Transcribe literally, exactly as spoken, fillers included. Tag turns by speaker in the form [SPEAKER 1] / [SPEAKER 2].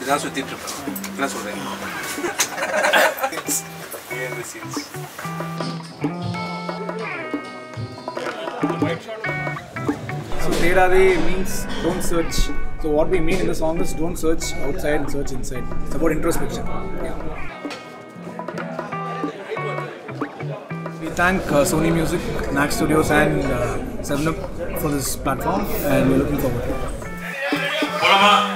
[SPEAKER 1] இப்படிதான் சுத்திட்டு இருப்பேன். என்ன சொல்றேன்? Behind the scenes.
[SPEAKER 2] So Thedadhey means don't search. So what we mean in the song is don't search outside and search inside. It's about introspection. Yeah. We thank uh, Sony Music, Knack Studios and uh, seven up for this platform, and we're looking forward to it.